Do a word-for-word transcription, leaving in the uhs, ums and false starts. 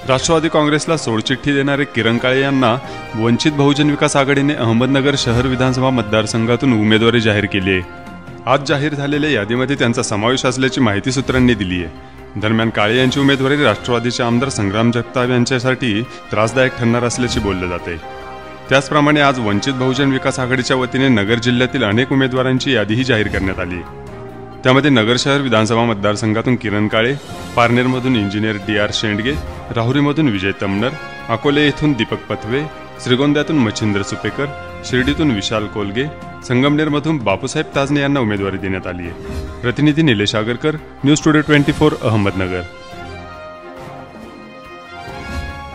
राष्ट्रवादी काँग्रेसला सोडचिठ्ठी देणारे किरण काळे यांना वंचित बहुजन विकास आघाडीने अहमदनगर शहर विधानसभा मतदारसंघातून उमेदवारी जाहीर केली आहे। आज जाहीर झालेल्या यादीमध्ये त्यांचा समावेश असल्याची माहिती सूत्रांनी दिली आहे। दरम्यान काळे यांची उमेदवारी राष्ट्रवादीचे आमदार संग्राम जगताप यांच्यासाठी त्रासदायक ठरणार असल्याचे बोलले जाते। त्याचप्रमाणे आज वंचित बहुजन विकास आघाडीच्या वतीने नगर जिल्ह्यातील अनेक उमेदवारांची यादीही जाहीर करण्यात आली। त्यामध्ये नगर शहर विधानसभा मतदारसंघातून किरण काळे, पारनेरमधून इंजिनियर डी आर शेंडगे, राहुरीमधून विजय तमनर, अकोले येथून दीपक पथवे, श्रीगोंद्यातून मच्छिंद्र सुपेकर, शिर्डीतून विशाल कोलगे, संगमनेरमधून बापूसाहेब ताजने यांना उमेदवारी देण्यात आली आहे। प्रतिनिधी Nilesh Agarkar, news today twenty four, Ahmednagar.